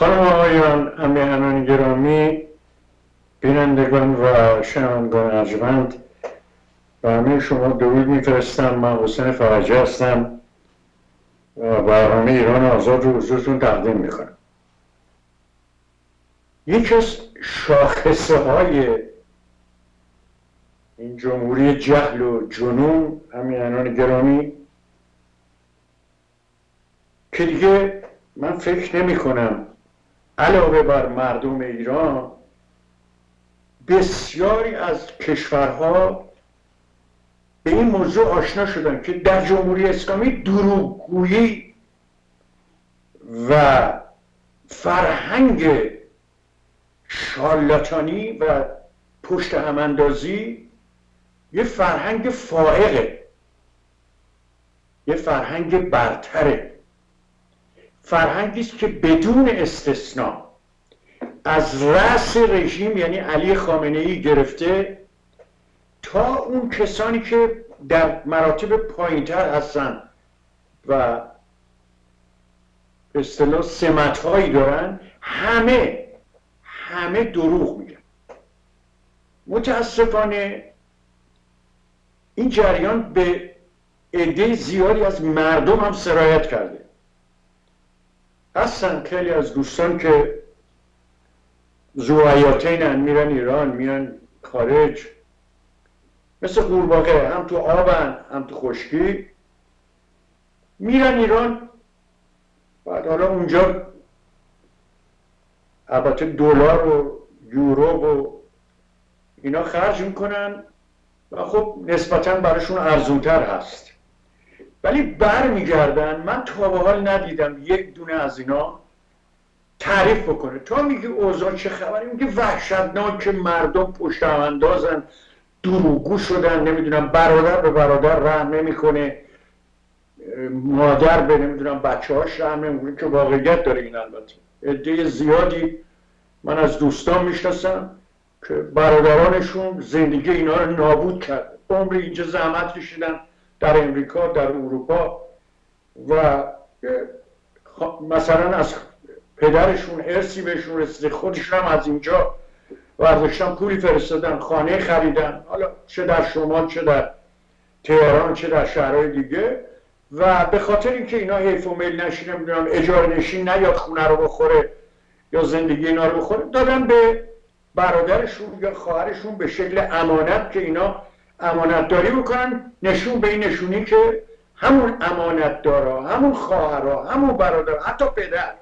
خانم آقایان، همیهنان گرامی، بینندگان و شنوندگان ارجمند، و همه شما درود میفرستم. من حسین فرجی هستم و برنامه ایران آزاد رو حضورتون تقدیم میکنم. یکی از شاخصه های این جمهوری جهل و جنون، همیهنان گرامی، که دیگه من فکر نمی کنم علاوه بر مردم ایران بسیاری از کشورها به این موضوع آشنا شدن که در جمهوری اسلامی دروغگویی و فرهنگ شارلاتانی و پشت هم اندازی یه فرهنگ فائقه، یه فرهنگ برتره، فرهنگی است که بدون استثناء از رأس رژیم یعنی علی خامنه ای گرفته تا اون کسانی که در مراتب پایینتر هستن و به اصطلاح سمت‌هایی دارن، همه دروغ میگن. متاسفانه این جریان به عده زیادی از مردم هم سرایت کرده. هستن خیلی از دوستان که ذوحیاتین میرن ایران، میرن خارج، مثل قورباغه، هم تو آبن هم تو خشکی، میرن ایران، بعد حالا اونجا البته دلار و یورو و اینا خرج میکنن و خب نسبتاً براشون ارزونتر هست، ولی بر میگردن. من تا به حال ندیدم یک دونه از اینا تعریف بکنه. تا میگه اوضاع چه خبری، میگه وحشتناک که مردم پشت هم اندازن، دروغگو شدن، نمیدونم برادر به برادر رحم نمیکنه، مادر به نمیدونم بچه هاش رحم نمیکنه، که واقعیت داره این. البته عده زیادی من از دوستان میشناسم که برادرانشون زندگی اینا رو نابود کرد، عمر اینجا زحمت کشیدن در امریکا، در اروپا، و مثلا از پدرشون ارثی بهشون رسیده، خودشون هم از اینجا برداشتن پولی فرستادن، خانه خریدن، حالا چه در شمال چه در تهران چه در شهرهای دیگه، و به خاطر اینکه اینا حیف و میل نشین، نمیدونم اجاره نشین نیاد خونه رو بخوره یا زندگی اینا رو بخوره، دادن به برادرشون یا خواهرشون به شکل امانت که اینا امانتداری بکنن، نشون به این نشونی که همون امانتدارا، همون خواهرها، همون برادر، حتی پدر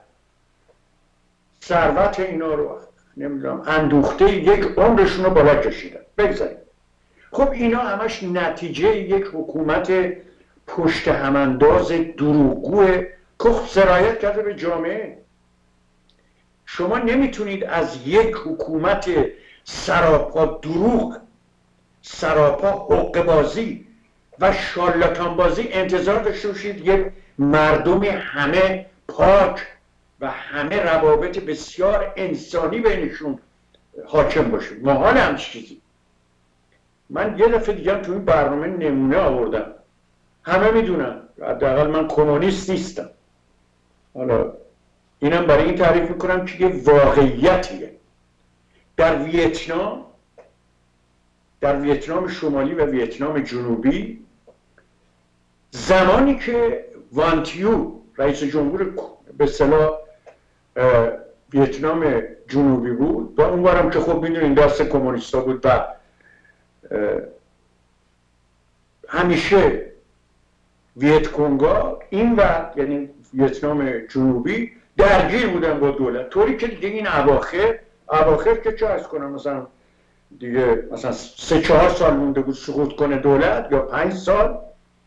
ثروت اینا رو نمیدونم اندوخته یک عمرشون رو بالا کشیدن. بگذاریم. خب اینا همش نتیجه یک حکومت پشت همانداز دروغگوه که سرایت کرده به جامعه. شما نمیتونید از یک حکومت سراپا دروغ، سراپا حقه‌بازی و شارلاتان بازی انتظار داشته باشید یک مردم همه پاک و همه روابط بسیار انسانی بینشون حاکم باشه. محال همچین چیزی. من یه دفعه دیگه هم تو این برنامه نمونه آوردم، همه میدونن، حداقل من کمونیست نیستم. حالا اینم برای این تعریف میکنم که یه واقعیتیه. در ویتنام شمالی و ویتنام جنوبی، زمانی که وانتیو رئیس جمهور به اصطلاح ویتنام جنوبی بود، و اونورم که خب میدونین دست کمونیستا بود و همیشه ویتکونگا این و یعنی ویتنام جنوبی درگیر بودن با دولت، طوری که دیگه این اواخر که چه ارز کنم، مثلا دیگه مثلا 3-4 سال مونده بود سقوط کنه دولت یا 5 سال،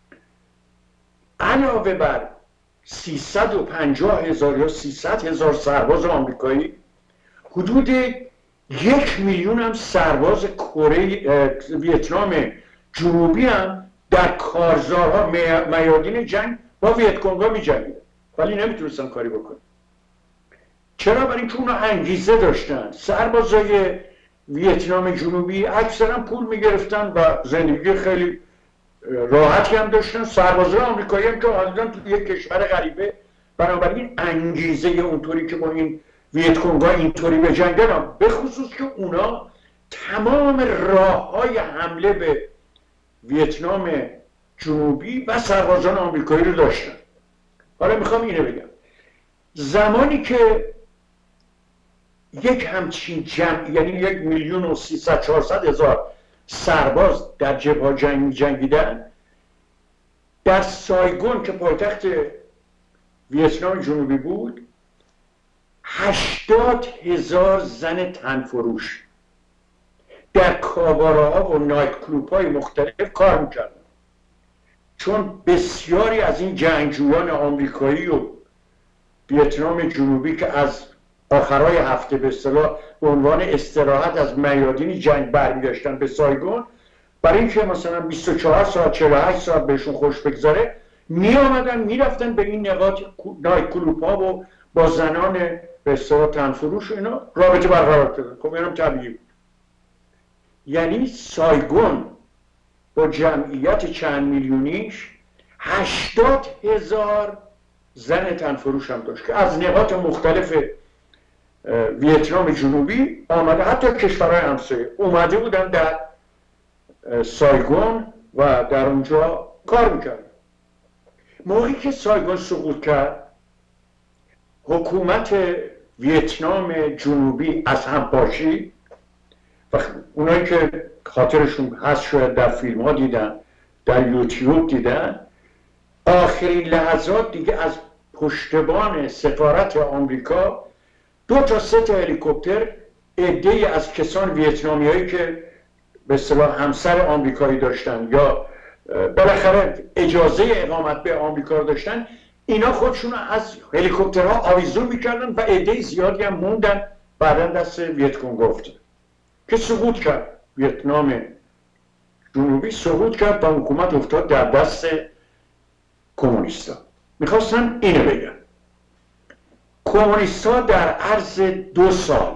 علاوه بر 350,000 یا 300,000 سرباز آمریکایی، حدود 1,000,000 هم سرباز ویتنام جنوبی هم در کارزارها میادین جنگ با ویتکونگا می جنگیدن، ولی نمیتونستن کاری بکنن. چرا؟ برای اینکه اونا انگیزه داشتن. سربازای ویتنام جنوبی اکثرا پول میگرفتن و زندگی خیلی راحتی هم داشتن. سربازای آمریکایی هم که حاضرن تو یک کشور غریبه، بنابراین انگیزه اونطوری که با این ویتکونگا اینطوری به جنگن، به خصوص که اونا تمام راه های حمله به ویتنام جنوبی و سربازان آمریکایی رو داشتن. حالا میخوام اینو بگم، زمانی که یک همچین جمع، یعنی 1,300,000-400,000 سرباز در جبهه جنگیدن، در سایگون که پایتخت ویتنام جنوبی بود 80,000 زن تنفروش در کاباراها و نایت کلوب های مختلف کار میکردن، چون بسیاری از این جنگجویان آمریکایی و ویتنام جنوبی که از آخرای هفته به اصطلاح به عنوان استراحت از میادین جنگ برمیگشتن به سایگون، برای اینکه مثلا 24 ساعت 48 ساعت بهشون خوش بگذاره، می آمدن میرفتن به این نقاط نایت کلوب ها و با زنان به اصطلاح تنفروش و اینا رابطه برقرار کردن. خب اینم طبیعی بود. یعنی سایگون با جمعیت چند میلیونیش 80,000 زن تنفروش هم داشت که از نقاط مختلف ویتنام جنوبی آمده، حتی کشورهای همسایه اومده بودن در سایگون و در اونجا کار میکردن. موقعی که سایگون سقوط کرد، حکومت ویتنام جنوبی از هم پاشید و اونایی که خاطرشون هست شاید در فیلم ها دیدن، در یوتیوب دیدن، آخرین لحظات دیگه از پشتبان سفارت آمریکا 2 تا 3 تا هلیکوپتر عده‌ای از کسان ویتنامیایی که به اصطلاح همسر آمریکایی داشتن یا بالاخره اجازه اقامت به آمریکا رو داشتن، اینا خودشون از هلیکوپترها آویزون میکردن و عده زیادی هم موندن، بعداً دست ویتکونگ افتاد که سقوط کرد. ویتنام جنوبی سقوط کرد و حکومت افتاد در دست کمونیستا. میخواستم اینو بگم، کمونیستا در عرض 2 سال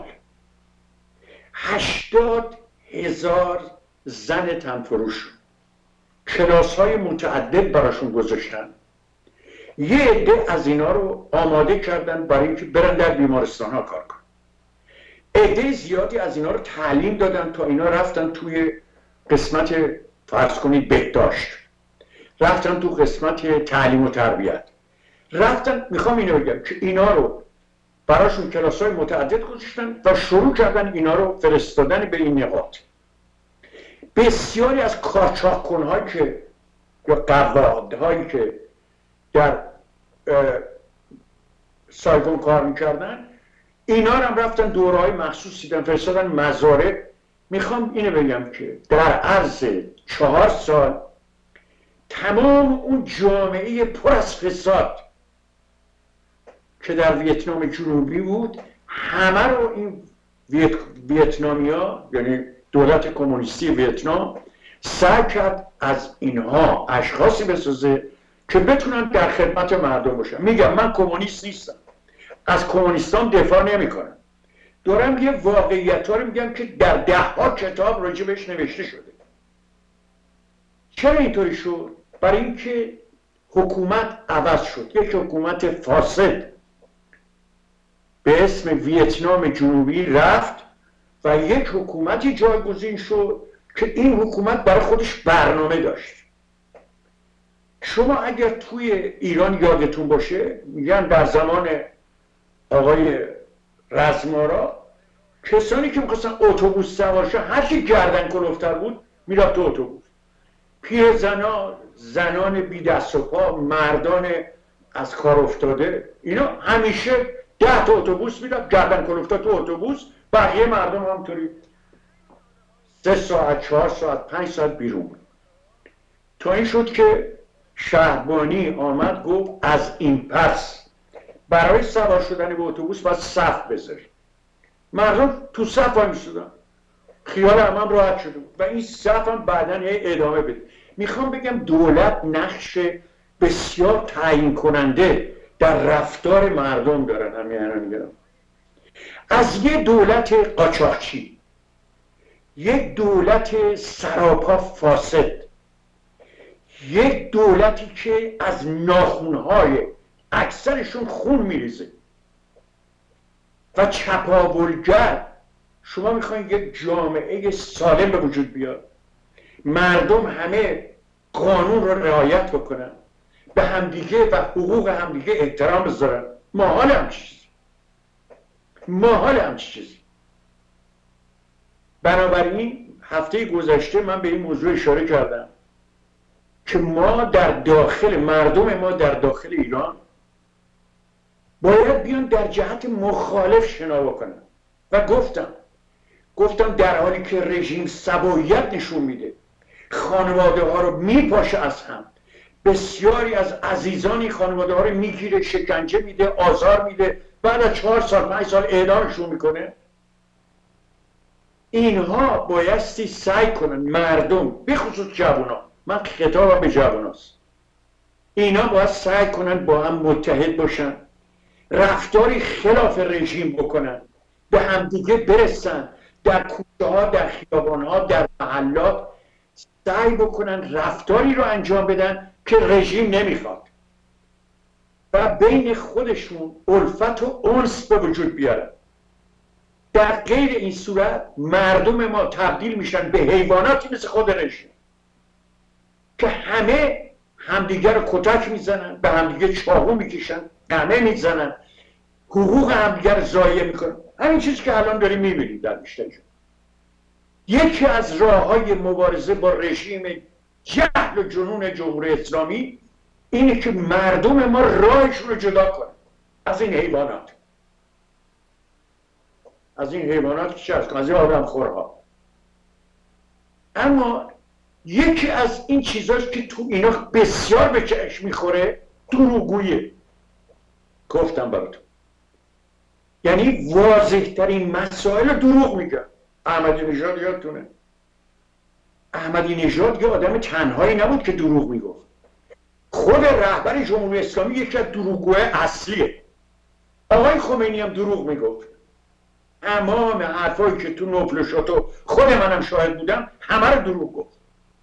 80,000 زن تنفروش کلاس های متعدد براشون گذاشتن. یه عده از اینا رو آماده کردن برای اینکه برن در بیمارستان ها کار کنن. عده زیادی از اینا رو تعلیم دادن تا اینا رفتن توی قسمت فرض کنید بهداشت، رفتن تو قسمت تعلیم و تربیت، رفتن. میخوام اینو بگم که اینا رو براشون کلاس های متعدد گذاشتن و شروع کردن اینا رو فرستادن به این نقاط. بسیاری از قاچاق‌کن‌هایی که یا قوادهایی که در سایگون کار میکردن، اینا هم رفتن دوره‌های مخصوص دیدن، فرستادن مزارع. میخوام اینو بگم که در عرض 4 سال تمام اون جامعه پر از فساد که در ویتنام جنوبی بود، همه رو این ویتنامیا، یعنی دولت کمونیستی ویتنام، سعی کرد از اینها اشخاصی بسازه که بتونن در خدمت مردم باشن. میگم من کمونیست نیستم، از کمونیستان دفاع نمی کنم، دارم یه واقعیت ها رو میگم که در 10 کتاب راجع بهش نوشته شده. چرا اینطوری شد؟ برای اینکه حکومت عوض شد، یک حکومت فاسد به اسم ویتنام جنوبی رفت و یک حکومتی جایگزین شد که این حکومت برای خودش برنامه داشت. شما اگر توی ایران یادتون باشه، میگن در زمان آقای رزمارا کسانی که میخواستن اتوبوس سوار شن، هر کی گردن کلفتر بود میرفت تو اتوبوس. پیرزنا، زنان بی دست و پا، مردان از کار افتاده، اینا همیشه 10 تا اتوبوس میرفت، گردن کلفتر تو اتوبوس، بقیه مردم همطوری 3 ساعت 4 ساعت 5 ساعت بیرون. تا این شد که شهبانی آمد گفت از این پس برای سوار شدن به اتوبوس باید صف بذارید. مردم تو صف وایمیستادن، خیال همم راحت شده بود و این صف هم بعداً ادامه بده. میخوام بگم دولت نقش بسیار تعیین کننده در رفتار مردم دارن. همین میگم از یه دولت قاچاقچی، یک دولت سراپا فاسد، یک دولتی که از ناخونهای اکثرشون خون میریزه، و چپاولگر. شما میخواین یک جامعه سالم به وجود بیاد، مردم همه قانون رو رعایت بکنن، به همدیگه و حقوق همدیگه احترام بذارن، ما حال همچی چیزی. بنابراین هفته گذشته من به این موضوع اشاره کردم که ما در داخل، مردم ما در داخل ایران باید بیان در جهت مخالف شنا بکنن و گفتم در حالی که رژیم سبویت نشون میده، خانواده ها رو میپاشه از هم، بسیاری از عزیزانی خانواده ها رو میگیره، شکنجه میده، آزار میده، بعد از 4 سال 5 سال اعدامشون میکنه. اینها بایستی سعی کنن، مردم به خصوص جوونا، من خطابم به جووناست، اینا باید سعی کنن با هم متحد باشن، رفتاری خلاف رژیم بکنن، به همدیگه برسن، در کوچه ها، در خیابان ها، در محلات سعی بکنن رفتاری رو انجام بدن که رژیم نمیخواد و بین خودشون الفت و انس به وجود بیارن. در غیر این صورت مردم ما تبدیل میشن به حیواناتی مثل خود رژیم که همه همدیگه رو کتک میزنن، به همدیگه چاقو میکشن، قمه میزنن، حقوق همدیگه رو ضایع میکنن. همین چیزی که الان داریم میبینیم در بیشتر جا. یکی از راههای مبارزه با رژیم جهل و جنون جمهوری اسلامی اینه که مردم ما راهشون رو جدا کنن از این حیوانات، از این آدم خورها. اما یکی از این چیزاست که تو اینا بسیار به چشم میخوره، دروغگویی. گفتم براتون، یعنی واضح ترین مسائل دروغ میگن. احمدی نژاد یادتونه، احمدی نژاد یه آدم تنهایی نبود که دروغ میگفت. خود رهبر جمهوری اسلامی یکی از دروغگوهای اصلیه. آقای خمینی هم دروغ میگفت. تمام حرفایی که تو نوفل شاتو خود منم شاهد بودم همه رو دروغ گفت.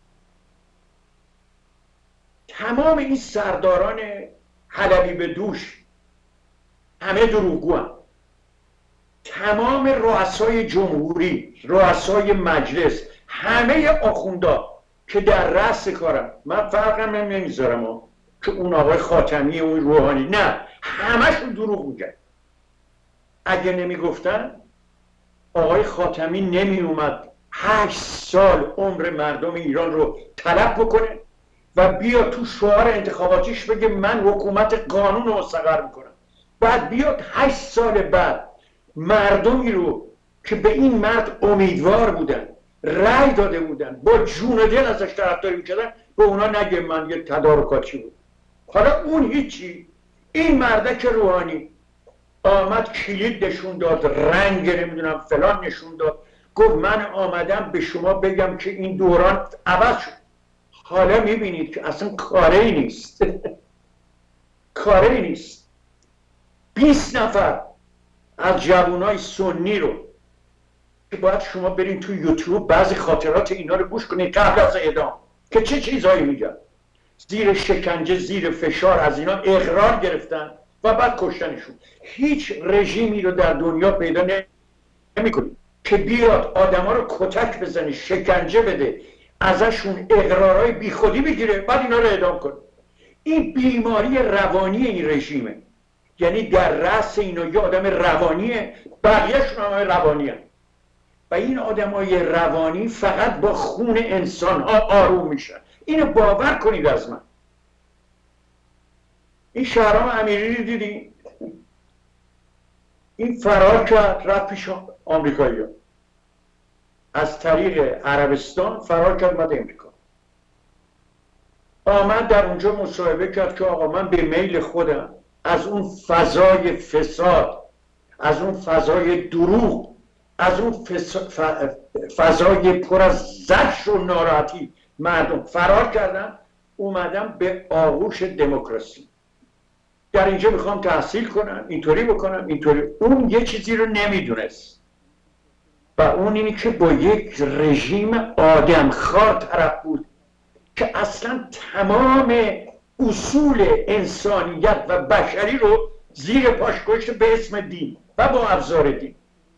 تمام این سرداران حلبی به دوش همه دروغگو هم. تمام رؤسای جمهوری، رؤسای مجلس، همه آخوندا که در رأس کارم، من فرقم نمیذارم که اون آقای خاتمی اون روحانی، نه، همشون دروغ میگن. اگه نمیگفتن آقای خاتمی نمی اومد 8 سال عمر مردم ایران رو طلب بکنه و بیا تو شعار انتخاباتیش بگه من حکومت قانون رو مستقر میکنم، بعد بیاد 8 سال بعد مردمی رو که به این مرد امیدوار بودن، رأی داده بودن، با جون و دل ازش طرفداری میکردن، به اونا نگه من یه تدارکاتی بود. حالا اون هیچی. این مردک روحانی آمد کلید نشون داد، رنگ نمیدونم فلان نشون داد، گفت من آمدم به شما بگم که این دوران عوض شد. حالا میبینید که اصلا کاری نیست. کاری نیست. 20 نفر از جوانای سنی رو که باید شما برین تو یوتیوب بعضی خاطرات اینا رو گوش کنید قبل از اعدام که چه چیزهایی میگن، زیر شکنجه، زیر فشار از اینا اقرار گرفتن و بعد کشتنشون. هیچ رژیمی رو در دنیا پیدا نمی‌کنید که بیاد آدما رو کتک بزنه، شکنجه بده، ازشون اقرارهای بیخودی بگیره، بعد اینا رو اعدام کنه. این بیماری روانی این رژیمه. یعنی در رأس اینا یه آدم روانیه، بقیه‌شون هم روانیه و این آدمای روانی فقط با خون انسان‌ها آروم میشن. اینو باور کنید از من. این شهرام امیری رو دیدی؟ این فرار کرد رفت پیش آمریکایی‌ها، از طریق عربستان فرار کرد اومد امریکا، آمد در اونجا مصاحبه کرد که آقا من به میل خودم از اون فضای فساد، از اون فضای دروغ، از اون فضای پر از زجر و ناراحتی مردم فرار کردم، اومدم به آغوش دموکراسی. در اینجا میخوام تحصیل کنم، اینطوری بکنم، اینطوری. اون یه چیزی رو نمیدونست و اون اینی که با یک رژیم آدمخوار طرف بود که اصلا تمام اصول انسانیت و بشری رو زیر پاش گذاشته به اسم دین. و با ابزار دین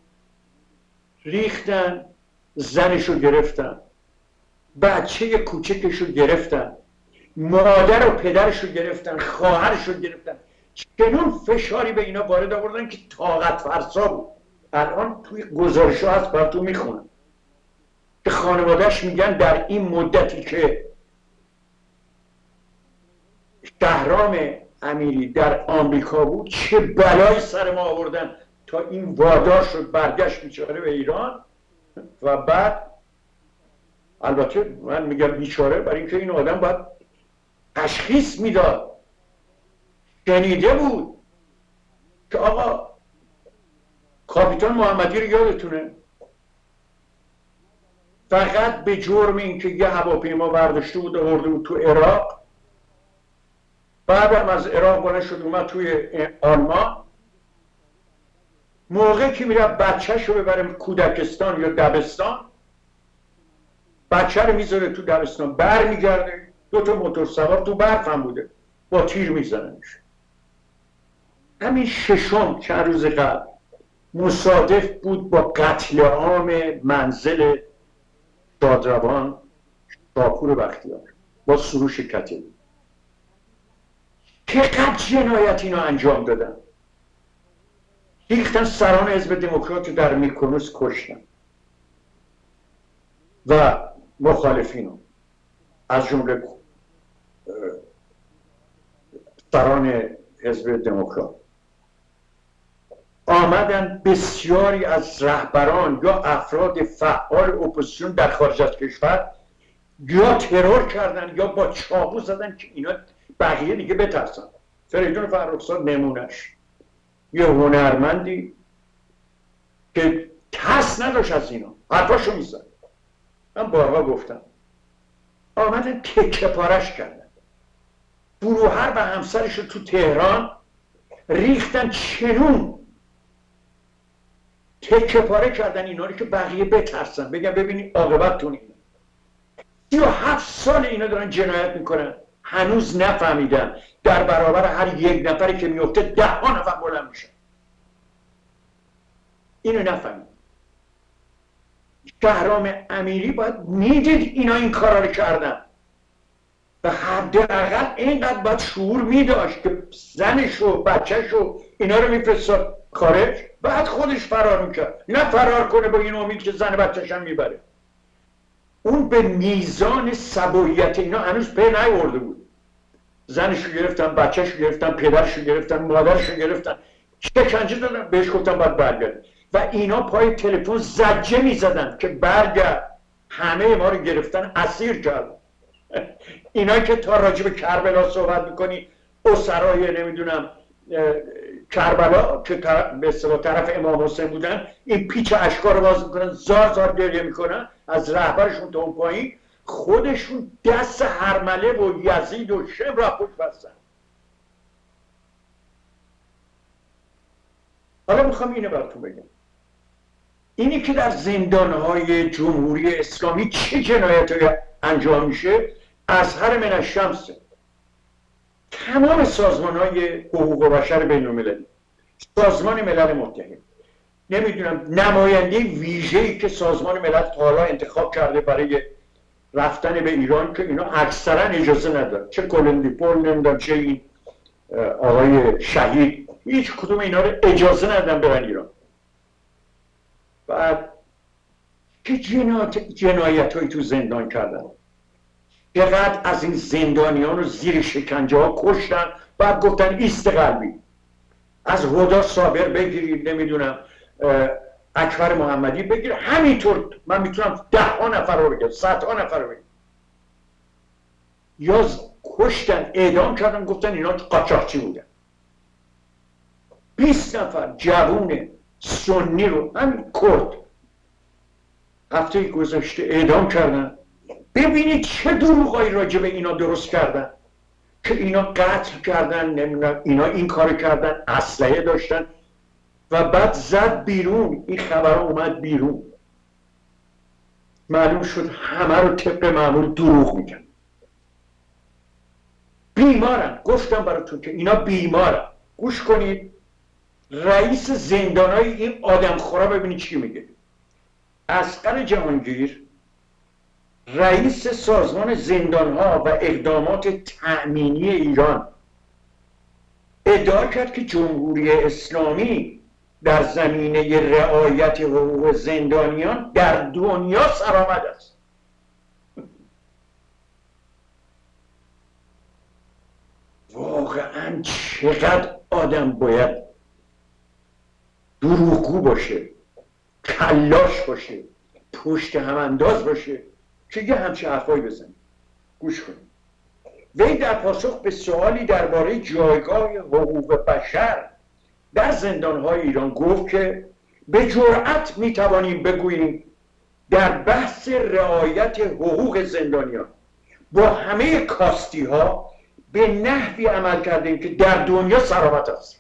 ریختن، زنشو گرفتن، بچه کوچکشو گرفتن، مادر و پدرشو گرفتن، خواهرشو گرفتن. چنون فشاری به اینا وارد آوردن که طاقت فرسا بود. الان توی گزارش ها هست براتون میخونم که خانوادهش میگن در این مدتی که شهرام امیری در آمریکا بود چه بلایی سر ما آوردن تا این وادار شد برگشت بیچاره به ایران. و بعد البته من میگم بیچاره برای اینکه این آدم باید تشخیص میداد، شنیده بود که آقا کاپیتان محمدی رو یادتونه فقط به جرم اینکه یه هواپیما برداشته بود و آورده بود تو عراق، بعدم از عراق بلند شد اومد توی آلمان، موقع که میره بچه‌شو ببره کودکستان یا دبستان، بچه رو میذاره تو دبستان، برمیگرده 2 موتور سوار تو برف هم بوده با تیر میزننش. همین ششم چند روز قبل مصادف بود با قتل عام منزل شادروان شاپور بختیار با سروش کتیبی. چقدر جنایت اینو انجام دادن. ریختن سران حزب دموکرات رو در میکنوس کشتن و مخالفینو از جمله سران حزب دموکرات. آمدن بسیاری از رهبران یا افراد فعال اپوزیسیون در خارج از کشور یا ترور کردن یا با چاقو زدن که اینا بقیه دیگه بترسن. فریدون فرخزاد نمونش، یه هنرمندی که ترس نداشت از اینا، حرفاشو میزد. من بارها گفتم آمدن تکه پارش کردن. فروهر و همسرش رو تو تهران ریختن، چنون تکه پاره کردن اینا رو که بقیه بترسن، بگن ببینید عاقبتتون اینه. 37 سال اینا دارن جنایت میکنن، هنوز نفهمیدن در برابر هر یک نفری که میفته 10 نفر بلند میشن. اینو نفهمید. شهرام امیری باید میدید اینا این کارا رو کردن و حداقل اینقدر باید شعور میداشت که زنش و بچهش و اینا رو میفرستاد خارج، بعد خودش فرار میکرد، نه فرار کنه با این امید که زن بچهش هم میبره. اون به میزان سبویت اینا هنوز پی نیورده بود. زنشو گرفتن، بچهشو گرفتن، پدرشو گرفتن، مادرشو گرفتن، شکنجه دادن، بهش گفتن باید برگرد و اینا پای تلفن زجه میزدن که برگرد، همه ما رو گرفتن اسیر کردن. اینا که تا راجب کربلا صحبت میکنی، اسرای نمیدونم کربلا که به اصطلاح طرف امام حسین بودن، این پیچ اشکا رو باز میکنن، زار زار گریه میکنن از رهبرشون تا اون پایین، خودشون دست هرمله و یزید و شم را پشت بستن. حالا میخوام اینو براتون بگم، اینی که در زندانهای جمهوری اسلامی چه جنایتی انجام میشه، اظهر من الشمس تمام سازمانهای حقوق بشر بین المللی، سازمان ملل متحد، نمیدونم نماینده ویژه‌ای که سازمان ملل تا حالا انتخاب کرده برای رفتن به ایران که اینا اکثرا اجازه ندارن، چه کلندی پول نمیدونم چه این آقای شهید، هیچ کدوم اینا رو اجازه ندادن برن ایران. بعد که جنایت هایی تو زندان کردن، چقدر از این زندانیان رو زیر شکنجه ها کشتن، بعد گفتن ایست قلبی، از هدا صابر بگیرید، نمیدونم اکبر محمدی بگیر، همینطور من میتونم 10 نفر رو بگم، 100 نفر رو بگم. یا کشتن، اعدام کردن، گفتن اینا قاچاقچی بودن. 20 نفر جوون سنی رو همین کرد هفته گذشته اعدام کردن. ببینید چه دروغایی راجع به اینا درست کردن که اینا قتل کردن، نمیدونم اینا این کار کردن، اسلحه داشتن و بعد زد بیرون. این خبر اومد بیرون، معلوم شد همه رو طبق معمول دروغ میگن. بیمارن، گفتم براتون که اینا بیمارن. گوش کنید رئیس زندانهای این آدم خورا ببینید چی میگه. اصغر جهانگیر رئیس سازمان زندانها و اقدامات تأمینی ایران ادعا کرد که جمهوری اسلامی در زمینه رعایت حقوق زندانیان در دنیا سرآمد است. واقعا چقدر آدم باید دروغگو باشه، کلاش باشه، پشت هم انداز باشه که یه همچه حرفایی بزنه. گوش کنید. وی در پاسخ به سوالی درباره جایگاه حقوق بشر در زندانهای ایران گفت که به جرأت میتوانیم بگوییم در بحث رعایت حقوق زندانیان با همه کاستی ها به نحوی عمل کردیم که در دنیا سرآمد است.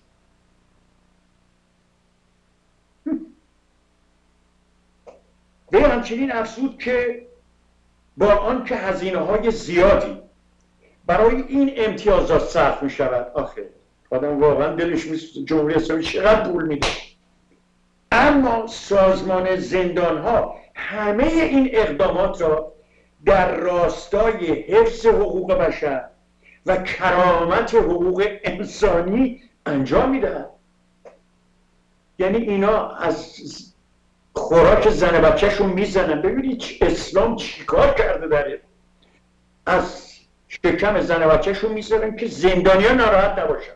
وی همچنین افزود که با آنکه هزینه‌های زیادی برای این امتیازات صرف می شود، آخه آدم واقعا دلش میسوزه جمهوری اسلامی چقدر پول میده، اما سازمان زندانها همه این اقدامات را در راستای حفظ حقوق بشر و کرامت حقوق انسانی انجام میدهند. یعنی اینا از خوراک زن بچهشون میزنن. ببینید اسلام چیکار کرده داره. از شکم زن بچهشون میزنن که زندانیان ناراحت نباشن.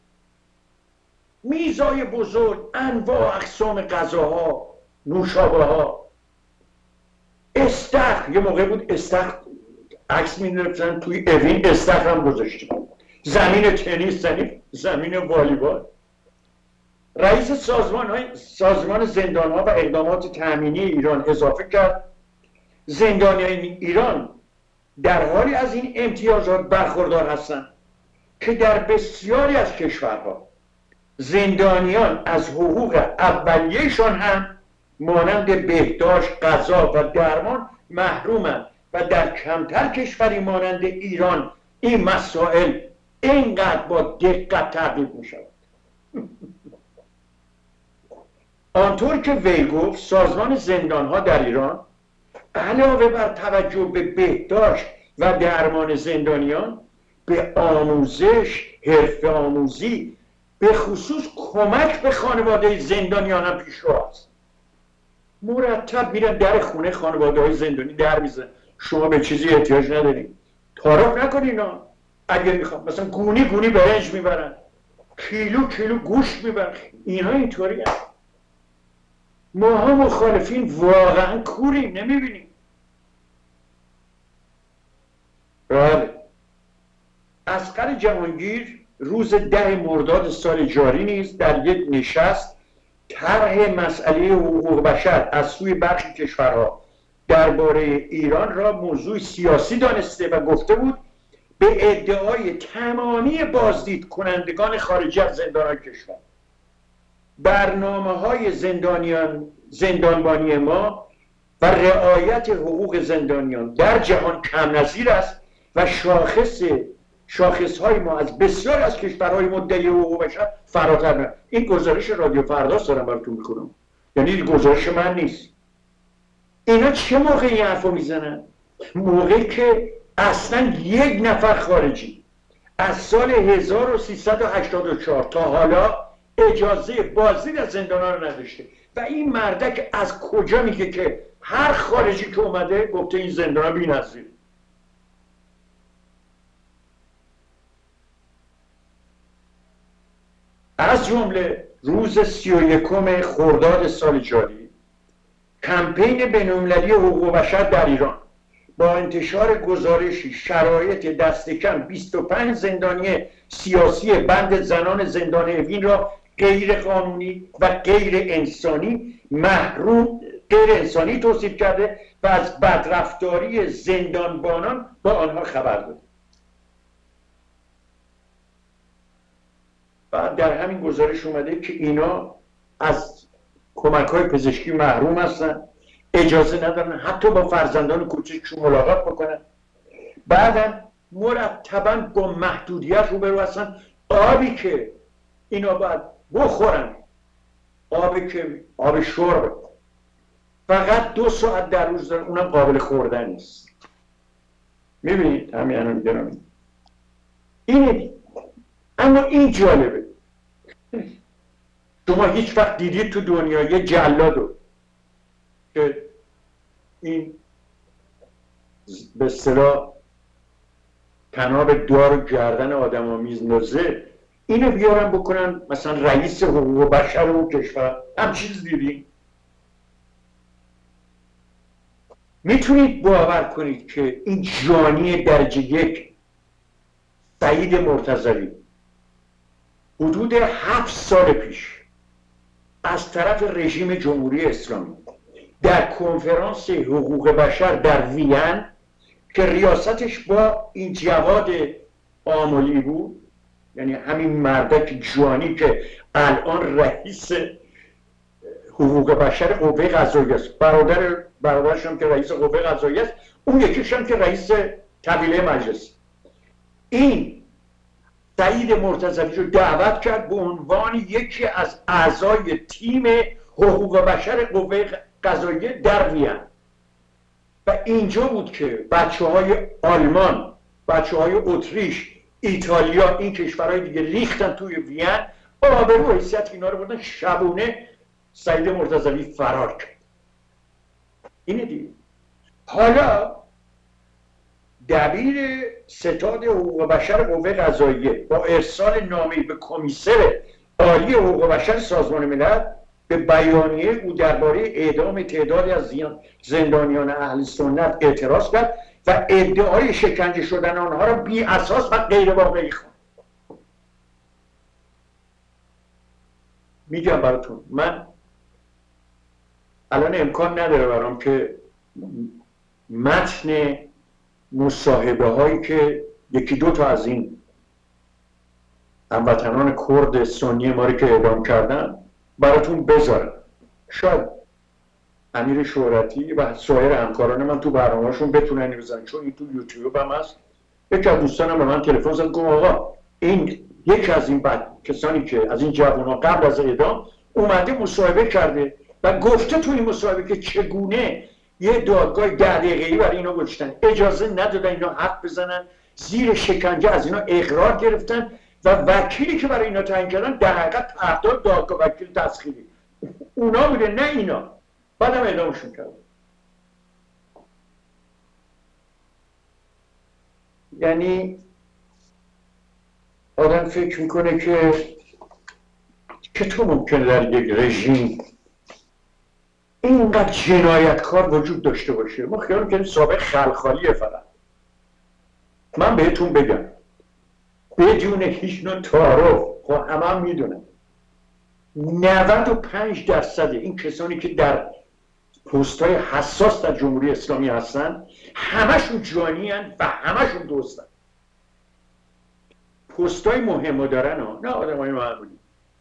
میزای بزرگ، انواع اقسام غذاها، نوشابه ها، استخر. یه موقع بود استخر عکس می‌گرفتن توی اوین، استخر هم گذاشتیم. زمین تنیس، زمین والیبال. رئیس سازمان زندانها و اقدامات تأمینی ایران اضافه کرد زندانیان ایران در حالی از این امتیازات برخوردار هستند که در بسیاری از کشورها زندانیان از حقوق اولیه‌شان هم مانند بهداشت، غذا و درمان محرومند و در کمتر کشوری مانند ایران این مسائل اینقدر با دقت تعقیب می شود. آنطور که وی گفت سازمان زندانها در ایران علاوه بر توجه به بهداشت و درمان زندانیان به آموزش، حرفه آموزی، به خصوص کمک به خانواده زندانیان هم پیشرو است. مرتب میرن در خونه خانواده های زندانی در میزن، شما به چیزی احتیاج ندارید، تعارف نکنین اینا. اگر میخوام مثلا گونی گونی برنج میبرن، کیلو کیلو گوشت میبرن. اینا اینطوری هست. ما ها مخالفین واقعا کوریم، نمیبینیم. بله. اصغر جهانگیر روز 10 مرداد سال جاری نیز در یک نشست طرح مسئله حقوق بشر از سوی برخی کشورها درباره ایران را موضوع سیاسی دانسته و گفته بود به ادعای تمامی بازدید کنندگان خارجی از زندانهای کشور برنامه‌های زندانبانی ما و رعایت حقوق زندانیان در جهان کم نظیر است و شاخصهای ما از بسیار از کشورهای مدعی حقوق بشر فراتر میرن. این گزارش رادیو فرداست دارم براتون میکنم، یعنی گزارش من نیست. اینا چه موقع این حرفو میزنن؟ موقعی که اصلا یک نفر خارجی از سال 1384 تا حالا اجازه بازدید از زندان‌ها رو نداشته. و این مردک از کجا میگه که هر خارجی که اومده گفته این زندان‌ها بی‌نظیره؟ از جمله روز 31 خرداد سال جاری کمپین بین‌المللی حقوق بشر در ایران با انتشار گزارشی شرایط دست کم 25 زندانی سیاسی بند زنان زندان اوین را غیر قانونی و غیر انسانی توصیف کرده و از بدرفتاری زندانبانان با آنها خبر داده. بعد در همین گزارش اومده که اینا از کمک‌های پزشکی محروم هستن، اجازه ندارن حتی با فرزندان کوچکشون ملاقات بکنن. بعدم مرتباً با محدودیت روبرو هستن. آبی که اینا باید بخورن آب شرب فقط 2 ساعت در روز داره، اونم قابل خوردن نیست. میبینید همین الان گرامی اینه. اما این جالبه، شما هیچ وقت دیدید تو دنیا یه جلادو که این به اصطلاح تناب دار گردن آدم ها میزنازه اینو بیارن بکنن مثلا رئیس حقوق بشر اون کشور؟ هم چیز دیدیم؟ میتونید باور کنید که این جانی درجه 1 سعید مرتضوی حدود 7 سال پیش از طرف رژیم جمهوری اسلامی در کنفرانس حقوق بشر در وین که ریاستش با این جواد آملی بود، یعنی همین مردک جوانی که الان رئیس حقوق بشر قوه قضاییه است، برادرش هم که رئیس قوه قضاییه است، اون یکیش هم که رئیس طویله مجلس. این سعید مرتضوی رو دعوت کرد به عنوان یکی از اعضای تیم حقوق بشر قوه قضاییه در وین و اینجا بود که بچه‌های آلمان، بچه‌های اتریش، ایتالیا، این کشورهای دیگه ریختن توی وین، آبرو و حیثیت اینا رو بردن، شبونه سعید مرتضوی فرار کرد. اینه دیگه. حالا دبیر ستاد حقوق بشر قوه قضاییه با ارسال نامه‌ای به کمیسر عالی حقوق بشر سازمان ملل به بیانیه او درباره اعدام تعدادی از زندانیان اهل سنت اعتراض کرد و ادعای شکنجه شدن آنها را بی اساس و غیر واقعی خواند. میگم براتون، من الان امکان نداره برام که متن مصاحبه هایی که 1-2 تا از این هموطنان کرد سنی ما رو که اعدام کردن براتون بذارم. شاید امیر شهرتی و سایر همکاران من تو برنامه‌شون بتونن اینو بزنن، چون این تو یوتیوب هم هست. یکی از دوستانم به من تلفن زد، گفت آقا این یکی از این کسانی که از این جوونا قبل از اعدام اومده مصاحبه کرده و گفته تو این مصاحبه که چگونه یه دادگاه 10 دقیقه‌ای برای اینا گذاشتن، اجازه ندادن اینا حرف بزنن، زیر شکنجه از اینا اقرار گرفتن و وکیلی که برای اینا تعیین کردن در حقیقت طرفدار دادگاه وکیل تسخیری اونا بوده، نه اینا. بعدم اعدامشون کرد. یعنی آدم فکر میکنه که چطور ممکنه در یک رژیم اینقدر جنایتکار وجود داشته باشه. ما خیال میکنیم سابق خلخالیه. فقط من بهتون بگم بدون هیچ نوع تعارف، خب همه میدونن 95% این کسانی که در پست‌های حساس در جمهوری اسلامی هستن همشون جانی هستن و همشون دوستن. پست‌های مهم دارن ها، نه آدمای معمولی،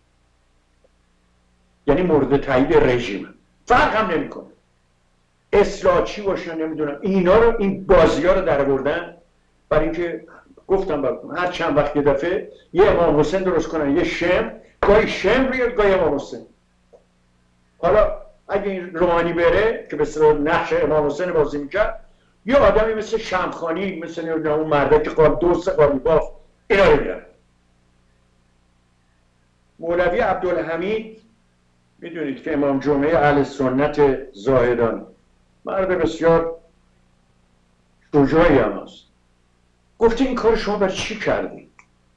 یعنی مورد تایید رژیم، فرق هم نمی‌کنه اصلاحچی باشن نمیدونم اینا رو، این بازی‌ها رو در آوردن برای اینکه گفتم براتون هر چند وقت یه دفعه یه امام حسین درست کنن، یه شم، گاهی شم بیاد گاهی امام حسین. حالا اگه این روحانی بره که به اصطلاح نقش امام حسین بازی میکرد، یه آدمی مثل شمخانی، مثل اون مرده که دوست قالیباف، اینا رو میرن. مولوی عبدالحمید میدونید که امام جمعه اهل سنت زاهدان، مرد بسیار شجاعی هم هست، گفته این کار شما برای چی کردید؟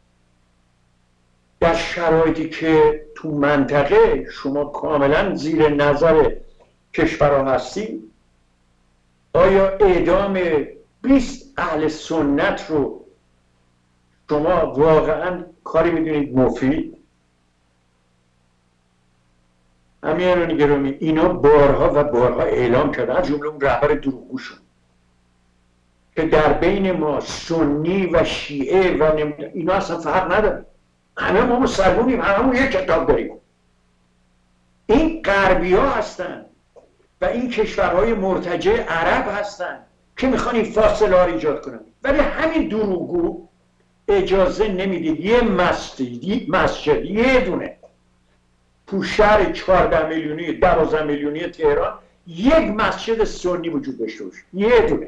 در شرایطی که تو منطقه شما کاملا زیر نظر کشورها هستی، آیا اعدام 20 اهل سنت رو شما واقعا کاری میدونید مفید؟ همین گرامی اینا بارها و بارها اعلام کرده، از جمله اون رهبر دروغگوشون که در بین ما سنی و شیعه و اینا اصلا فرق نداره، همه ما مسلمونیم، همه یک کتاب داریم. این غربی ها هستن و این کشورهای مرتجع عرب هستن که میخوان این فاصله ها رو ایجاد کنن، ولی همین دروغگو اجازه نمیده یه مسجد یه دونه تو شهر 14 میلیونی 12 میلیونی تهران یک مسجد سنی وجود داشته باشه، یه دونه.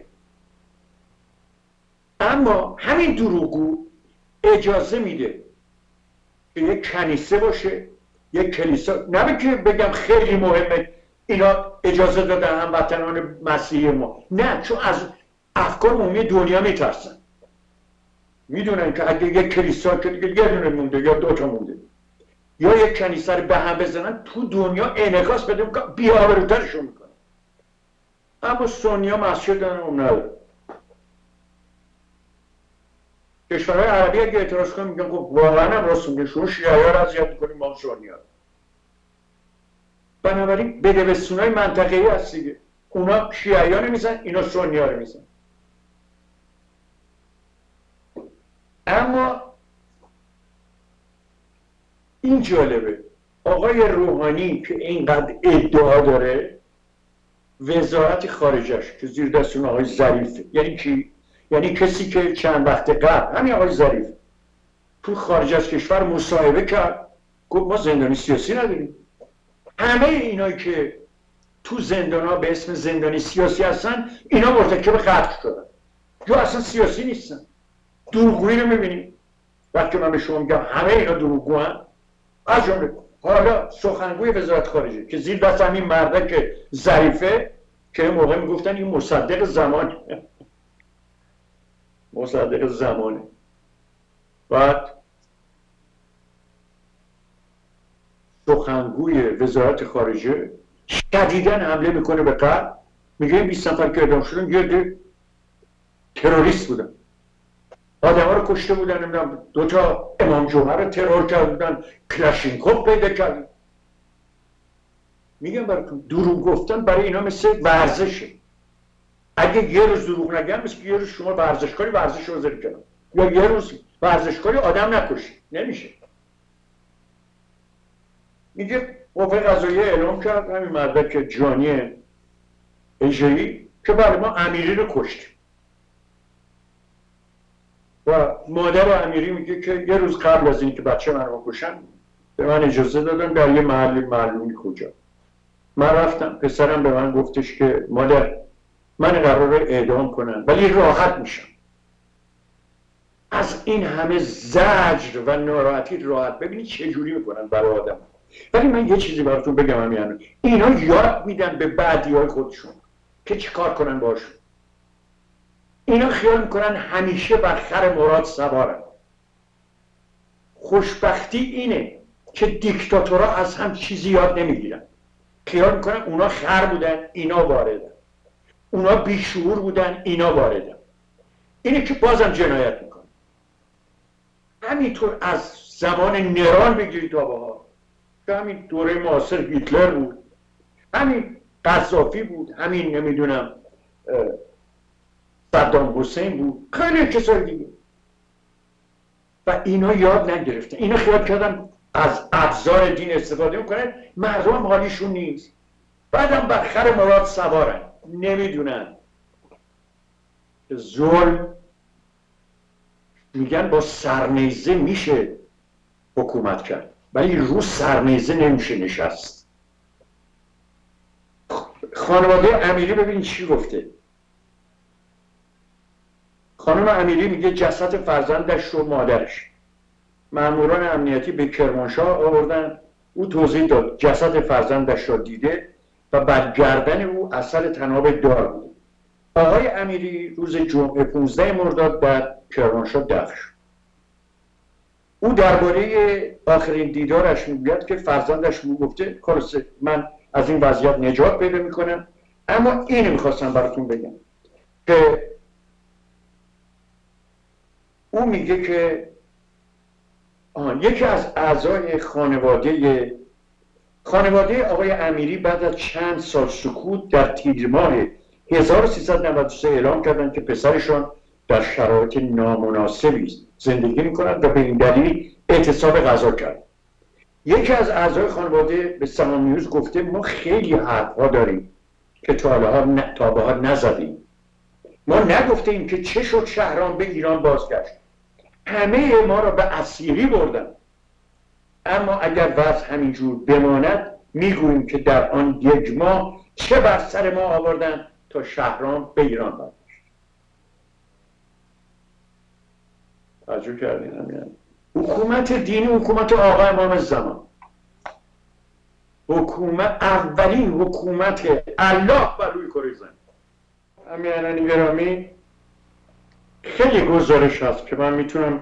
اما همین دروغگو اجازه میده که یک کنیسه باشه، یک کلیسا، نه که بگم خیلی مهمه اینا اجازه دادن هموطنان مسیحی ما، نه، چون از افکار عمومی دنیا میترسن، میدونن که اگه یک کلیسا که دیگه یه دونه مونده یا دوتا مونده یا یک کنیسه رو به هم بزنن تو دنیا انعکاس بده میکنن، بی‌آبروترشون میکنن. اما سنیا مسجد دارن اون نداره. کشورهای عربی اگه اعتراض کنن میگن خب واقعا هم راست میگه، شما شیعه‌ها رو اذیت میکنیم ما سنی‌ها. بنابراین بدبستونای منطقه‌ای هست دیگه، اونا شیعه‌ها رو میزن، اینا سنی‌ها رو میزن. اما این جالبه، آقای روحانی که اینقدر ادعا داره وزارت خارجش که زیر دست اون آقای ظریفه، یعنی کی؟ یعنی کسی که چند وقت قبل همین آقای ظریف تو خارج از کشور مصاحبه کرد، گفت ما زندانی سیاسی نداریم. همه اینایی که تو زندان‌ها به اسم زندانی سیاسی هستن اینا مرتکب قتل شدن یا اصلا سیاسی نیستن. دروغگویی رو می‌بینیم. وقتی من به شما میگم همه اینا دروغگوان، از جمله حالا سخنگوی وزارت خارجه که زیر دست همین مردک ظریفه که موقع میگفتن این مصدق زمان مصدق زمانه، بعد سخنگوی وزارت خارجه شدیداً حمله میکنه به قلب، میگه این 20 نفر که اعدام شدن یه تروریست بودن، آدم ها رو کشته بودن، نمیدونم 2 تا امام جمعه رو ترور کردن، کلاشینکوف پیدا کردن. میگم براتون دروغ گفتن برای اینا مثل ورزشه. اگه یه روز دروغ نگم مثل که یه روز شما ورزشکاری ورزش رو بذاری کنن، یا یه روز ورزشکاری آدم نکشی، نمیشه. میگه قوه قضاییه اعلام کرد همین مردک جانی اژه‌ای که بله ما امیری رو کشتیم و مادر امیری میگه که یه روز قبل از اینکه بچه من رو کشن به من اجازه دادن در یه محلی معلومی کجا. من رفتم، پسرم به من گفتش که مادر من قراره اعدام کنن ولی راحت میشم. از این همه زجر و ناراحتی راحت، ببینید چه جوری میکنن برای آدم. ولی من یه چیزی براتون بگم، همین اینا یاد میدن به بعدی‌های خودشون که چی کار کنن باشون. اینا خیال میکنن همیشه بر خر مراد سوارن. خوشبختی اینه که دیکتاتورها از هم چیزی یاد نمیگیرن. خیال میکنن اونا خر بودن اینا واردن، اونا بیشعور بودن اینا واردن. اینه که بازم جنایت میکنن. همینطور از زمان نران بگیرید تا بها، که همین دوره معاصر هیتلر بود، همین قذافی بود، همین نمیدونم صدام حسین بود، خیلی کسای دیگه. و اینا یاد نگرفتن. اینا خیال کردن از ابزار دین استفاده میکنن، مردم حالیشون نیست، بعدم بر خر مراد سوارن. نمیدونن که ظلم میگن با سرنیزه میشه حکومت کرد ولی رو سرنیزه نمیشه نشست. خانواده امیری ببین چی گفته. خانم امیری میگه جسد فرزندش رو مادرش ماموران امنیتی به کرمانشاه آوردن. او توضیح داد جسد فرزندش را دیده و بر گردن او اثر طناب دار بود. آقای امیری روز جمعه 15 مرداد در کرمانشاه دفن شد. او درباره آخرین دیدارش میگوید که فرزندش میگفته خلاصه من از این وضعیت نجات پیدا میکنم. اما اینو میخواستم براتون بگم که او میگه که یکی از اعضای خانواده آقای امیری بعد از چند سال سکوت در تیر ماه 1393 اعلام کردند که پسرشان در شرایط نامناسبی زندگی میکنند و به این دلیل اعتصاب غذا کرد. یکی از اعضای خانواده به سهام نیوز گفته ما خیلی حرفها داریم که تا به حال نزدیم. ما نگفتیم که چه شد شهرام به ایران بازگشت. همه ما را به اسیری بردن. اما اگر وضع همینجور بماند میگوییم که در آن 1 ماه چه بر سر ما آوردن تا شهرام به ایران برگشت. توجه کردین؟ همین حکومت دینی، حکومت آقا امام زمان، حکومت، اولین حکومت الله بر روی کره زمین. امیران گرامی، خیلی گزارش هست که من میتونم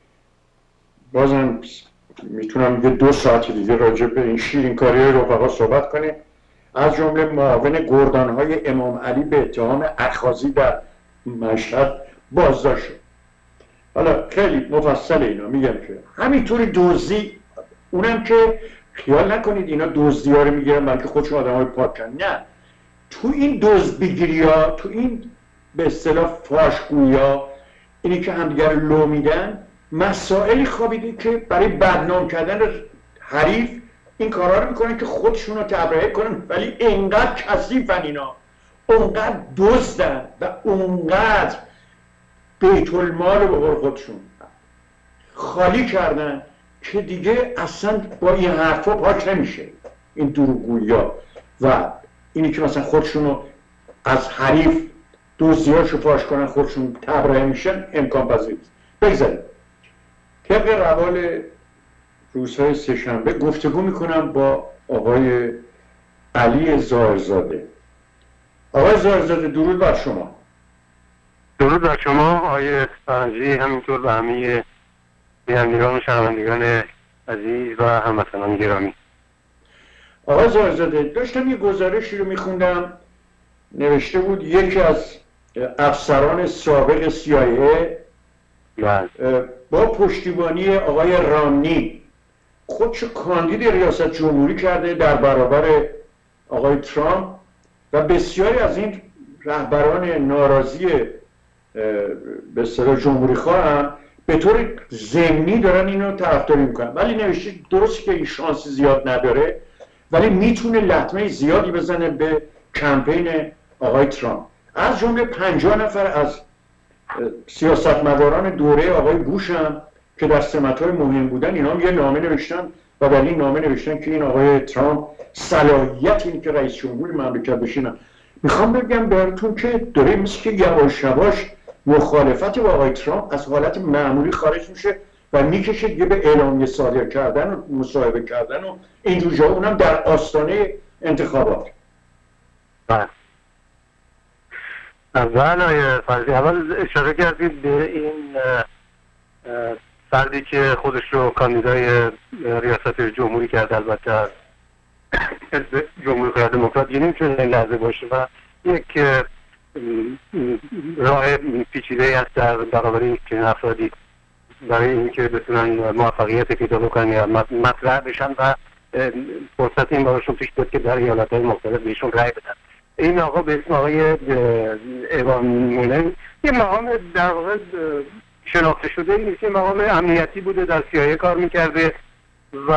یه 2 ساعت دیگه راجع به این شیرینکاری رفقا صحبت کنیم. از جمله معاون گردانهای امام علی به اتهام اخاذی در مشهد بازداشت شد. حالا خیلی مفصل اینا میگم که همینطوری دزدی، اونم که خیال نکنید اینا دزدی ها رو میگیرن بلکه خودشون آدم های پاکن، نه، تو این دزد بگیری ها، تو این به اصطلاح فاشگویی ها، اینی که همدیگر لو میدن، مسائلی خوابیده که برای بدنام کردن حریف این کارا رو میکنن که خودشون رو تبرئه کنن، ولی اینقدر کثیفن اینا، اونقدر دزدن و اونقدر بیت المال رو به قول خودشون خالی کردن که دیگه اصلا با این حرفا پاک نمیشه. این دروغگویی‌ها و اینی که مثلا خودشون رو از حریف دزدی‌هاشو فاش کنن، خودشون تبرئه میشن، امکان پذیر نیست. بگذاریم طبق روال روزهای سه‌شنبه گفتگو میکنم با آقای علی ظاهرزاده. آقای ظاهرزاده، درود بر شما. درود بر شما آقای فرنجی، همینطور به همه بینندگان و شنوندگان عزیز و هموطنان گرامی. آقای ظاهرزاده، داشتم یه گزارشی رو میخوندم، نوشته بود یکی از افسران سابق CIA با پشتیبانی آقای رامنی خودشو کاندید ریاست جمهوری کرده در برابر آقای ترامپ و بسیاری از این رهبران ناراضی به اصطلاح جمهوری خواه هم به طور ضمنی دارن اینو طرفداری میکنن، ولی نوشته درست که این شانسی زیاد نداره ولی میتونه لطمه زیادی بزنه به کمپین آقای ترامپ. از جمله 50 نفر از سیاستمداران دوره آقای بوش هم که در سمت‌های مهم بودن، اینا هم یه نامه نوشتن و در این نامه نوشتن که این آقای ترامپ صلاحیت این که رئیس جمهور مملکت بشینن. میخوام بگم براتون که داره مثل که یواش یواش مخالفت با آقای ترامپ از حالت معمولی خارج میشه و میکشه دیگه به اعلامیه صادر کردن و مصاحبه کردن و اینجور جا، اونم در آستانه انتخابات. اول اشاره کردید به این فردی که خودش رو کاندیدای ریاست جمهوری کرد، البته حزب جمهوری خواه دموکرات، یعنی نمیتونه این لحظه باشه و یک راه پیچیده است در برابر این چنین افرادی برای اینکه بتونن موفقیت پیدا بکنن یا مطرح بشن و فرصت این براشون پیش بیاد که در ایالت‌های مختلف بهشون رأی بدن. این آقا به اسم آقای ایوان مولن یه مقام در واقع شناخته شده نیست، یه مقام امنیتی بوده، در CIA کار میکرده و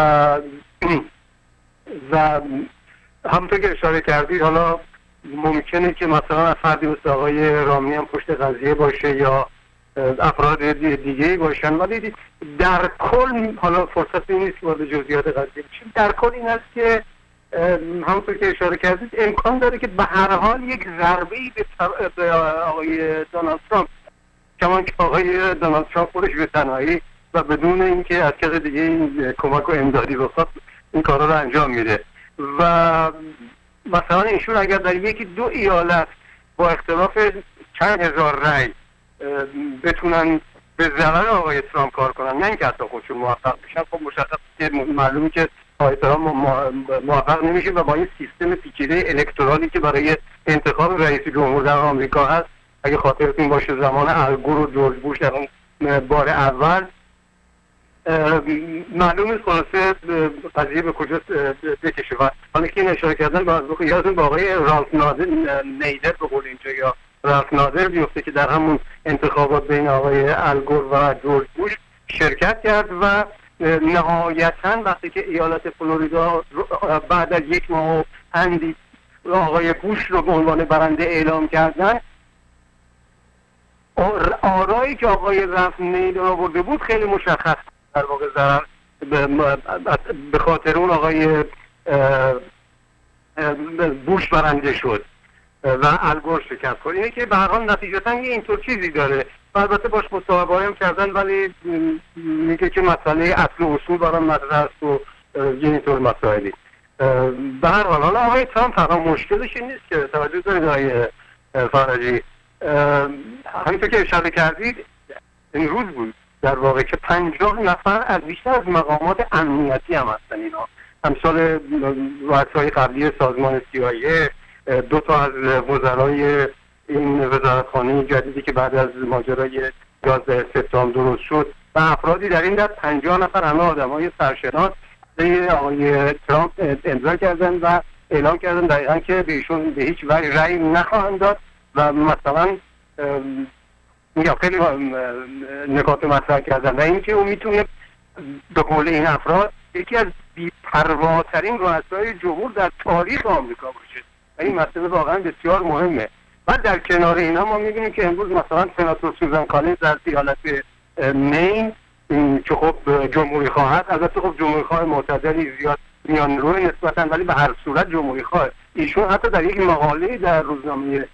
همونطور که اشاره کردید حالا ممکنه که مثلا فردی مثل آقای رامی هم پشت قضیه باشه یا افراد دیگه باشن، ولی در کل حالا فرصت نیست که وارد جزئیات قضیه بشیم. در کل این است که همونطور که اشاره کردید امکان داره که به هر حال یک ضربه‌ای به آقای دونالد ترامپ، کما که آقای دونالد ترامپ خودش به تنهایی و بدون اینکه از کس دیگه این کمک و امدادی بخواد این کارا رو انجام میده و مثلا ایشون اگر در یکی دو ایالت با اختلاف چند هزار رأی بتونن به ضرر آقای ترامپ کار کنن، نه اینکه حتی خودشون موفق بشن، خب مشخصه که معلومه که آقای ترامپ موفق نمیشه و با این سیستم پیچیده الکترالی که برای انتخاب رئیس جمهور در آمریکا هست، اگه خاطرتون باشه زمان الگور و جورج بوش در اون بار اول، معلوم نیست خلاصه قضیه به کجا بکشه. و حالا که این اشاره کردن یادتون با آقای رالف نیدر به قول اینجا یا رالف نادر بیفته که در همون انتخابات بین آقای الگور و جورج بوش شرکت کرد و نهایتاً وقتی که ایالت فلوریدا بعد از یک ماه و اندی آقای بوش رو به عنوان برنده اعلام کردن، آرایی که آقای رالف نیدر آورده بود خیلی مشخص در واقع ضرر به خاطر اون آقای بوش برنده شد و الگور شکست خورد. اینه که به هر حال نتیجتا یه اینطور چیزی داره و البته باش مصاحبه هم کردن، ولی میگه که مسئله اصل و اصول برام مطرح است و یه اینطور مسائلی. به هر حال حالا آقای ترامپ فقط مشکلش این نیست که توجه دارید آقای فرجی، همینطور که اشاره کردید این روز بود در واقع که 50 نفر از بیشتر از مقامات امنیتی هم هستن اینا، امثال رؤسای قبلی سازمان CIA، 2 تا از وزرای این وزارتخانه جدیدی که بعد از ماجرای 11 سپتامبر درست شد و افرادی در این دست 50 نفر همه آدمای سرشناس آقای ترامپ امضا کردن و اعلام کردن دقیقاً که بهشون به هیچ وجه رأی نخواهند داد و مثلا یا خیلی نکات مطرح کردن و اینکه اون میتونه به قول این افراد یکی از بی‌پرواترین رؤسای جمهور در تاریخ آمریکا باشه و این مسئله واقعا بسیار مهمه. و در کنار اینا ما میبینیم که امروز مثلا سناتور سوزان کالینز در ایالت مین که خب جمهوری خواه هست، البته خب جمهوری خواه معتدلی زیاد میان روی نسبتاً، ولی به هر صورت جمهوری خواه، ایشون حتی در یک مقاله در روزنامه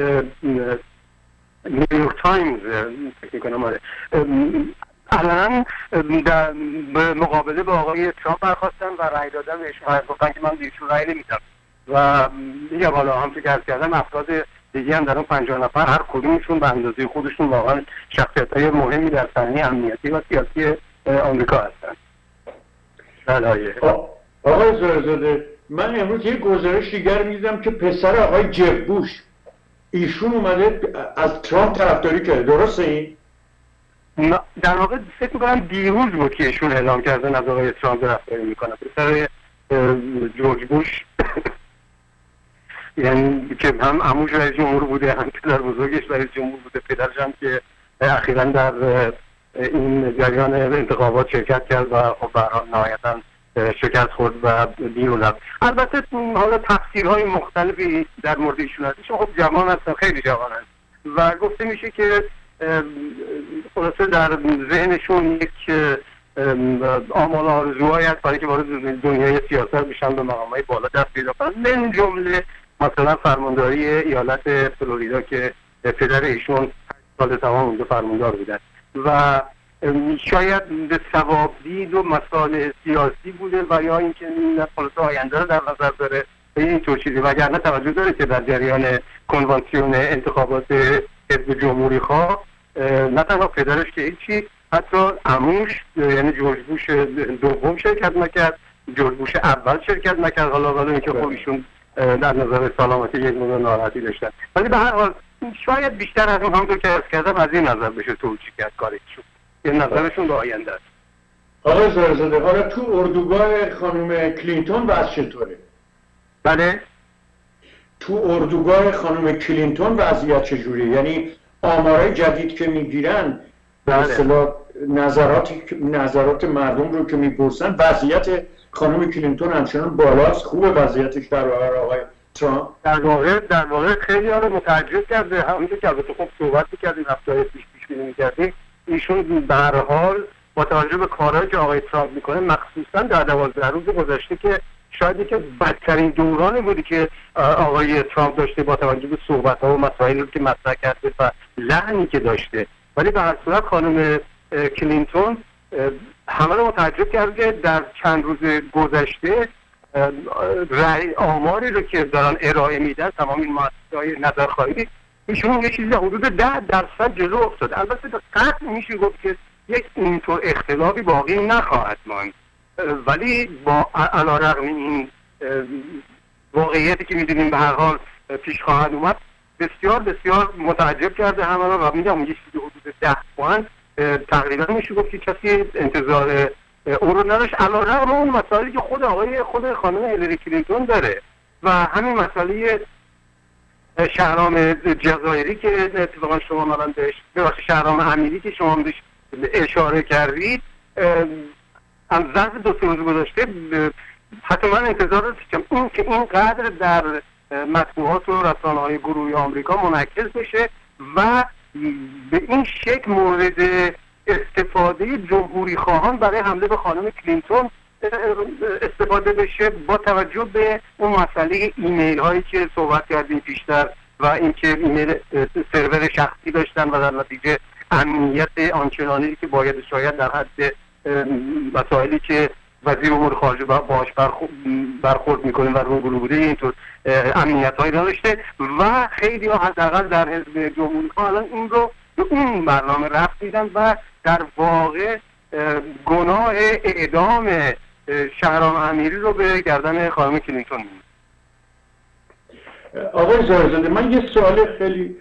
نیویورک تایمز فکر کنم الان در مقابله با آقای ترامپ برخواستن و رأی دادن بهش، گفتن که من بهشون رأی نمیدم و دیگه بالا هم فکر کردن افراد دیگه هم در اون 50 نفر هر کدومشون به اندازه خودشون واقعا شخصیت‌های مهمی در صحنه امنیتی و سیاسی آمریکا هستن. آقای زاهدزاده، من امروز یه گزارش دیگر می‌دیدم که پسر آقای جب بوش ایشون اومده از ترامپ طرفداری کرده، درسته این؟ در واقع فکر می‌کنم دیروز بود که ایشون اعلام کردن از آقای ترامپ طرفداری می‌کنه. پسر جورج بوش یعنی که هم عموش رئیس جمهور بوده، هم پدر بزرگش رئیس جمهور بوده، پدرش هم که اخیراً در این جریان انتخابات شرکت کرد و خب نهایتاً شکست خورد و بیرون رفت. البته حالا تفسیرهای مختلفی در مورد ایشون هست، ایشون خب جوان هستن، خیلی جوان هست و گفته میشه که خلاصه در ذهنشون یک آمال آرزوهایی هست برای که وارد دنیای سیاست بشن، به مقامهای بالا دست پیدا کنن، من جمله مثلا فرمانداری ایالت فلوریدا که پدر ایشون 8 سال تمام اونجا فرماندار بودن و شاید به ثوابدید و مسائل سیاسی بوده و یا اینکه خلاصه آینده رو در نظر داره اینطور چیزی، وگرنه توجه داره که در جریان کنوانسیون انتخابات حزب جمهوری خواه نه تنها پدرش که هیچی، حتی عموش یعنی جورج بوش دوم شرکت نکرد، جورج بوش اول شرکت نکرد، حالا اینکه خب ایشون در نظر سلامتی یک مقدار ناراحتی داشتن، ولی به هر حال شاید بیشتر از اون همونطور که عرض کردم از این نظر بشه توجیه کرد کارشون، یه نظرشون به آینده است. آقای زاهدزاده، حالا تو اردوگاه خانم کلینتون وضع چطوره؟ بله؟ تو اردوگاه خانم کلینتون وضعیت چجوری؟ یعنی آمارای جدید که میگیرن به اصطلاح نظرات مردم رو که میپرسن، وضعیت خانم کلینتون همچنان بالاست، خوبه وضعیتش در برابر آقای ترامپ؟ در واقع خیلی ها رو متعجب کرده، همونطور که البته خب صحبت می‌کردیم هفته‌های پیش بینی می‌کردیم، ایشون به هر حال با توجه به کارهایی که آقای ترامپ میکنه، مخصوصا در 12 روز گذشته که شاید که بدترین دورانی بودی که آقای ترامپ داشته با توجه به صحبت‌ها و مسائلی که مطرح کرده و لحنی که داشته، ولی به هر صورت خانم کلینتون همه رو متعجب کرده در چند روز گذشته آماری رو که دارن ارائه میدن تمام این مؤسسه‌های نظرخواهی، ایشون یه چیزی حدود 10% جلو افتاد. البته به قطع میشه گفت که یک اینطور اختلافی باقی نخواهد ماند، ولی با علیرغم این واقعیتی که میدونیم به هر حال پیش خواهد اومد، بسیار بسیار متعجب کرده همه رو و میگم یه چیزی حدود 10 پوان تقریبا میشه گفت که کسی انتظار او رو نداشت، علیرغم اون مسائلی که خود خانم هیلاری کلینتون داره و همین مسئله شهرام جزایری که اتفاقا شما الان بهش شهرام امیری که شما بهش اشاره کردید، از ظرف 2-3 روز گذشته حتی من انتظار داشتم این که اینقدر در مطبوعات و رسانه‌های گروهی آمریکا منعکس بشه و به این شکل مورد استفاده جمهوری خواهان برای حمله به خانم کلینتون استفاده بشه، با توجه به اون مسئله ایمیل هایی که صحبت کردیم پیشتر و اینکه ایمیل سرور شخصی داشتن و در نتیجه امنیت آنچنانی که باید شاید در حد مسائلی که وزیر امور خارجه باهاش برخورد میکنه و رو بوده اینطور امنیت هایی نداشته و خیلی ها حداقل در حزب جمهوری خواه الان این رو به اون برنامه رفت دیدن و در واقع گناه اعدام شهرام امیری رو به گردن خانم کلینتون می‌دن. آقای ظاهرزاده، من یه سوال خیلی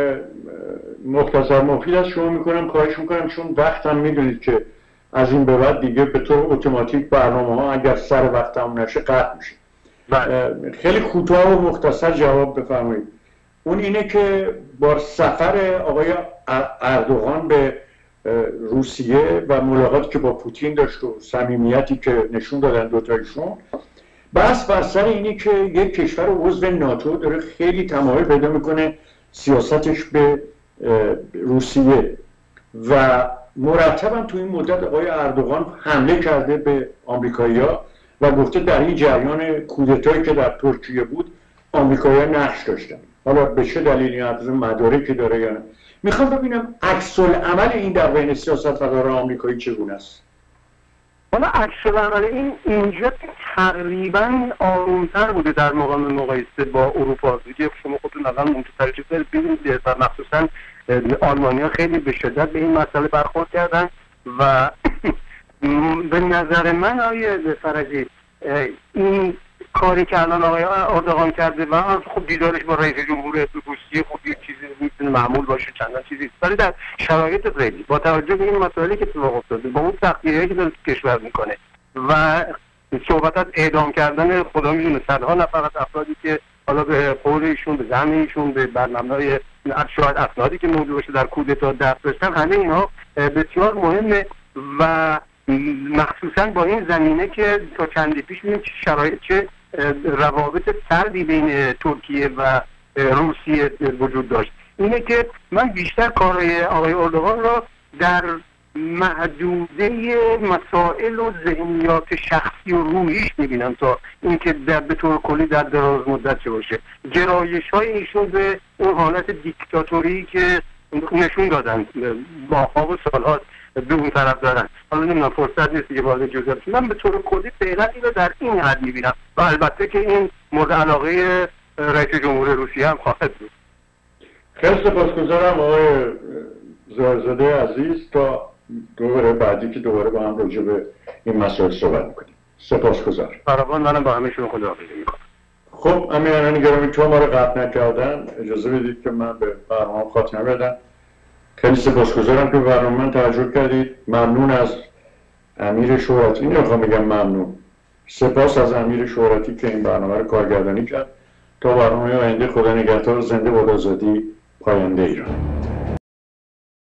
مختصر مفید از شما میکنم، خواهش میکنم، چون وقتم میدونید که از این به بعد دیگه به طور اتوماتیک برنامه ها اگر سر وقت هم نشه قطع میشه. خیلی کوتاه و مختصر جواب بفرمایید. اون اینه که با سفر آقای اردوغان به روسیه و ملاقاتی که با پوتین داشت و صمیمیتی که نشون دادن دوتایشون، بس بر سر اینه که یک کشور عضو ناتو داره خیلی تمایل پیدا میکنه سیاستش به روسیه و مرتبا تو این مدت آقای اردوغان حمله کرده به آمریکایی‌ها و گفته در این جریان کودتایی که در ترکیه بود آمریکایی‌ها نقش داشتن. حالا به چه دلیلی از مدارکی داره یا نه، میخوام ببینم عکس العمل این در بین سیاستمداران آمریکایی چگونه است. حالا عکس العمل این اینجا تقریبا آرومتر بوده در مقایسه با اروپا. دیگه شما خودتون الان منتظر ببینید و مخصوصا آلمانی‌ها خیلی به شدت به این مسئله برخورد کردن و به نظر من آقای فرجی این کاری که الان آقای اردوغان کرده و خب دیدارش با رئیس جمهور روسیه خب یک چیزی میتونه معمول باشه، چندان چیزی، ولی در شرایط فعلی با توجه به این مسائلی که اتفاق افتاده با اون سختی‌هایی که داره کشور میکنه و صحبت از اعدام کردن خدا میدونه صدها نفر از افرادی که حالا به قول ایشون، به زعم ایشون، به برنامه‌های شاید افرادی که موضوع باشه در کودتا دست داشتن، همه اینها بسیار مهمه و مخصوصا با این زمینه که تا چندی پیش می‌بینیم چه شرایط، چه روابط سردی بین ترکیه و روسیه وجود داشت. اینه که من بیشتر کارهای آقای اردوغان را در محدوده مسائل و ذهنیات شخصی و روحیش میبینم تا اینکه به طور کلی در دراز مدت چه باشه. گرایش های ایشون به اون حالت دیکتاتوری که نشون دادن با و سالها به اون طرف دارن. حالا نمیدونم فرصت نیست که وارد جزئیات، من به طور کلی فعلا اینو در این حد میبینم و البته که این مورد علاقه رئیس جمهور روسیه هم خواهد بود. خیلی سپاسگزارم آقای ظاهرزاده عزیز، تا دوباره بعدی که دوباره با هم راجع به این مسائل صحبت میکنیم. سپاسگزار. فراوان، منم با همه شما خداحافظی میکنم. خب امیران گرامی، چون ما رو قطع نکردن اجازه بدید که من به برنامه خاتمه بدم. خیلی سپاسگزارم که برنامه من توجه کردید. ممنون از امیر شهرتی، نمیخوام بگم ممنون، سپاس از امیر شهرتی که این برنامه رو کارگردانی کرد. تا برنامه آینده، خدا نگهدار. زنده باد آزادی، پاینده ایران.